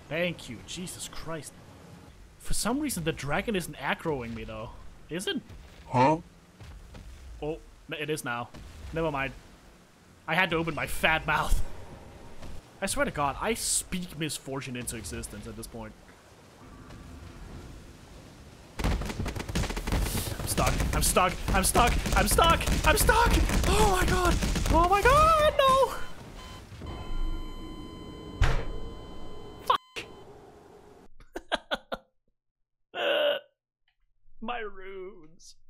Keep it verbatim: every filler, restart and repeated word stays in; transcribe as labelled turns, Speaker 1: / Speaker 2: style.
Speaker 1: Thank you. Jesus Christ. For some reason, the dragon isn't aggroing me, though. Is it?
Speaker 2: Huh?
Speaker 1: Oh, it is now. Never mind. I had to open my fat mouth. I swear to God, I speak misfortune into existence at this point. I'm stuck. I'm stuck. I'm stuck. I'm stuck. I'm stuck. Oh my God. Oh my God. No. My runes.